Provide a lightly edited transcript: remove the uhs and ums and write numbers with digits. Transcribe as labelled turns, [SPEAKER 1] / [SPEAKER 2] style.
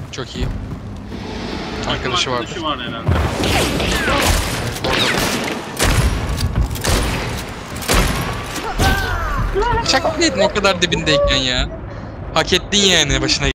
[SPEAKER 1] Çok iyi.
[SPEAKER 2] Arkadaşı var herhalde.
[SPEAKER 1] Çak mıydın o kadar dibindeyken ya? Hak ettin yani başına.